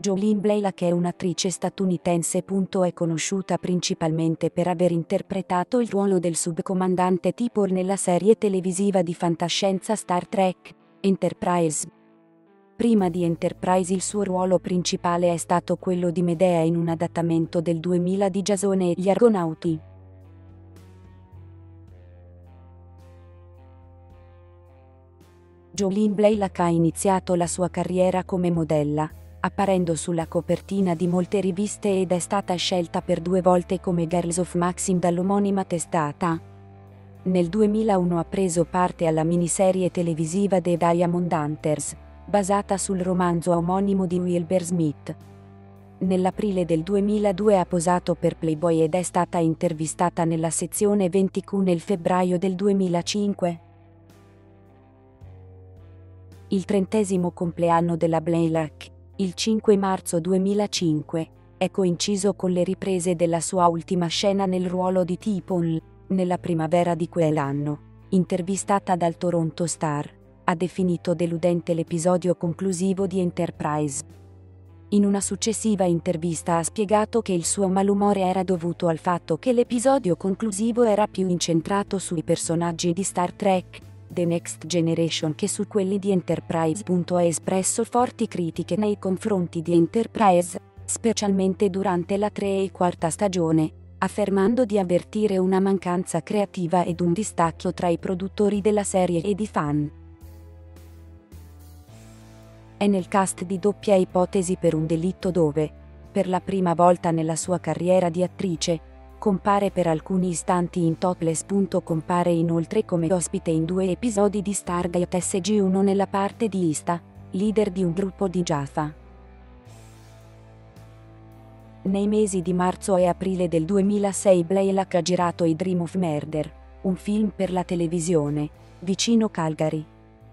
Jolene Blalock è un'attrice statunitense. È conosciuta principalmente per aver interpretato il ruolo del subcomandante T'Pol nella serie televisiva di fantascienza Star Trek, Enterprise. Prima di Enterprise il suo ruolo principale è stato quello di Medea in un adattamento del 2000 di Giasone e gli Argonauti. Jolene Blalock ha iniziato la sua carriera come modella, apparendo sulla copertina di molte riviste ed è stata scelta per 2 volte come Girls of Maxim dall'omonima testata. Nel 2001 ha preso parte alla miniserie televisiva The Diamond Hunters, basata sul romanzo omonimo di Wilbur Smith. Nell'aprile del 2002 ha posato per Playboy ed è stata intervistata nella sezione 20Q nel febbraio del 2005. Il 30° compleanno della Blalock, il 5 marzo 2005, è coinciso con le riprese della sua ultima scena nel ruolo di T'Pol, nella primavera di quell'anno. Intervistata dal Toronto Star, ha definito deludente l'episodio conclusivo di Enterprise. In una successiva intervista ha spiegato che il suo malumore era dovuto al fatto che l'episodio conclusivo era più incentrato sui personaggi di Star Trek, The Next Generation che su quelli di Enterprise. Ha espresso forti critiche nei confronti di Enterprise, specialmente durante la 3 e 4ª stagione, affermando di avvertire una mancanza creativa ed un distacco tra i produttori della serie ed i fan. È nel cast di Doppia ipotesi per un delitto dove, per la prima volta nella sua carriera di attrice, compare per alcuni istanti in Topless. Compare inoltre come ospite in 2 episodi di Stargate SG-1 nella parte di Ista, leader di un gruppo di Jaffa. Nei mesi di marzo e aprile del 2006 Blalock ha girato I Dream of Murder, un film per la televisione, vicino Calgary.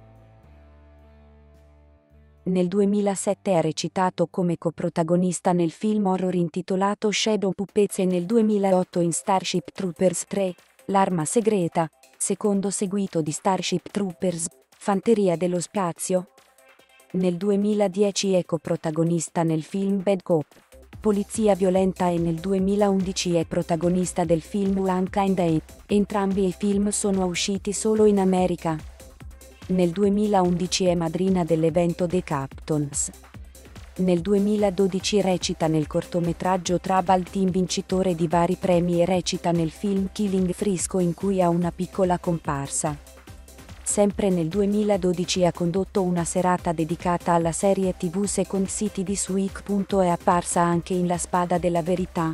Nel 2007 ha recitato come coprotagonista nel film horror intitolato Shadow Puppets e nel 2008 in Starship Troopers 3, L'arma segreta, secondo seguito di Starship Troopers, Fanteria dello spazio. Nel 2010 è coprotagonista nel film Bad Cop, Polizia violenta e nel 2011 è protagonista del film One Kind Eye. Entrambi i film sono usciti solo in America. Nel 2011 è madrina dell'evento The Captains. Nel 2012 recita nel cortometraggio Trouble Team vincitore di vari premi e recita nel film Killing Frisco in cui ha una piccola comparsa. Sempre nel 2012 ha condotto una serata dedicata alla serie TV Second City di Sweek. È apparsa anche in La spada della verità.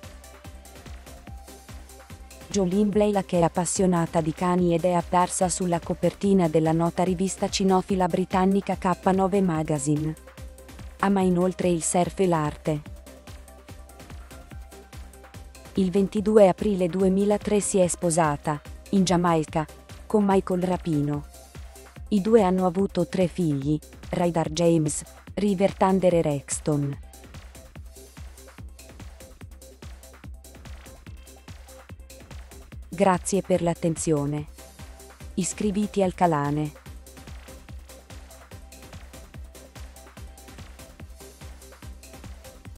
Jolene Blalock è appassionata di cani ed è apparsa sulla copertina della nota rivista cinofila britannica K9 Magazine. Ama inoltre il surf e l'arte. Il 22 aprile 2003 si è sposata, in Giamaica, con Michael Rapino. I due hanno avuto 3 figli, Ryder James, River Thunder e Rexton. Grazie per l'attenzione. Iscriviti al canale.